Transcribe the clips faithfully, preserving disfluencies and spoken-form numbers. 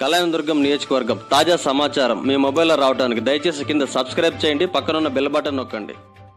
కళ్యాణదుర్గం నియోజకవర్గం తాజా సమాచారం మీ మొబైల్లో రావడానికి దయచేసి కింద సబ్స్క్రైబ్ చేయండి, పక్కనున్న బెల్ బటన్ నొక్కండి.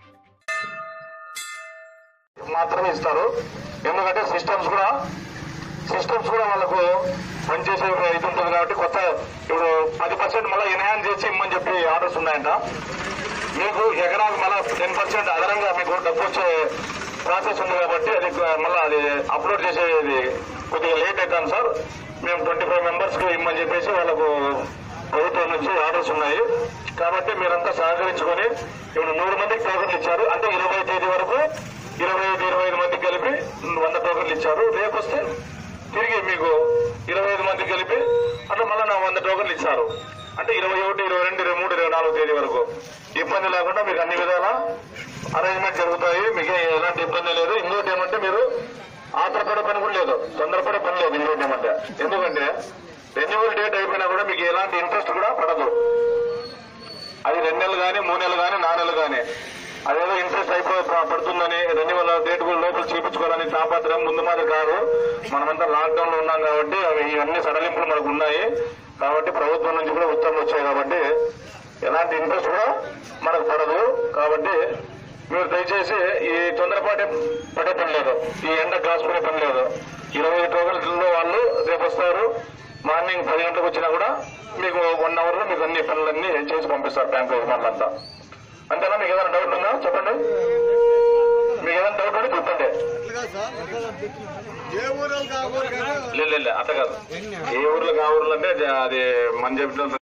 మాత్రమే ఇస్తారు. ఎందుకంటే సిస్టమ్స్ కూడా సిస్టమ్స్ కూడా వాళ్ళకు పనిచేసే ఇది ఉంటుంది కాబట్టి కొత్త ఇప్పుడు పది పర్సెంట్ మళ్ళీ ఎన్హాన్స్ చేసి ఇమ్మని చెప్పి ఆర్డర్స్ ఉన్నాయంట. మీకు ఎకరాకు మళ్ళీ టెన్ పర్సెంట్ అదనంగా మీకు డబ్బు వచ్చే ప్రాసెస్ ఉంది కాబట్టి అది మళ్ళీ అది అప్లోడ్ చేసేది కొద్దిగా లేట్ అవుతాను సార్. మేము ట్వంటీ ఫైవ్ మెంబర్స్ కి ఇమ్మని చెప్పేసి వాళ్ళకు ప్రభుత్వం నుంచి ఆర్డర్స్ ఉన్నాయి. కాబట్టి మీరంతా సహకరించుకొని ఇప్పుడు నూరు మందికి టోకన్లు ఇచ్చారు. అంటే ఇరవై తేదీ వరకు ఇరవై ఐదు ఇరవై ఐదు మందికి కలిపి వంద టోకన్లు ఇచ్చారు. రేపు వస్తే తిరిగి మీకు ఇరవై ఐదు మందికి కలిపి అట్లా మళ్ళీ నా వంద టోకన్లు ఇచ్చారు. అంటే ఇరవై ఒకటి ఇరవై రెండు ఇరవై మూడు ఇరవై నాలుగు తేదీ వరకు ఇబ్బంది లేకుండా మీకు అన్ని విధాల అరేంజ్మెంట్ జరుగుతాయి. మీకు ఎలాంటి ఇబ్బంది లేదు. ఇంకోటి ఏమంటే మీరు ఆత్రపడే పని కూడా లేదు, తొందరపడే పని లేదు. ఇంకోటి ఏమంటే ఎందుకంటే రెన్యువల్ డేట్ అయిపోయినా కూడా మీకు ఎలాంటి ఇంట్రెస్ట్ కూడా పడదు. అది రెండు నెలలు కానీ మూడు నెలలు కానీ నాలుగు నెలలు కానీ అదేదో ఇంట్రెస్ట్ అయిపోయి పడుతుందని రెన్యువల్ డేట్ కూడా లోపల చూపించుకోవాలని తాపత్రయం ముందు మాది కాదు. మనమంతా లాక్డౌన్ లో ఉన్నాం కాబట్టి అవి ఇవన్నీ సడలింపులు మనకు ఉన్నాయి. కాబట్టి ప్రభుత్వం నుంచి కూడా ఉత్తర్వులు వచ్చాయి కాబట్టి ఎలాంటి ఇంట్రెస్ట్ కూడా మనకు పడదు. కాబట్టి మీరు దయచేసి ఈ తొందరపాటు పడే పని లేదు, ఈ ఎండ కాసుకునే పని లేదు. ఇరవై టోకన్లలో వాళ్ళు రేపు వస్తారు. మార్నింగ్ పది గంటలకు వచ్చినా కూడా మీకు వన్ అవర్ లో మీకు అన్ని పనులన్నీ చేసి పంపిస్తారు బ్యాంకు యజమానులంతా. అంతేనా? మీకు ఏదైనా డౌట్ ఉందా చెప్పండి. మీకు ఏదైనా డౌట్ ఉంటే చెప్పండి. లేదు అట్లా కాదు. ఏ ఊర్లో కా ఊర్లో అంటే అది మన చెప్పిన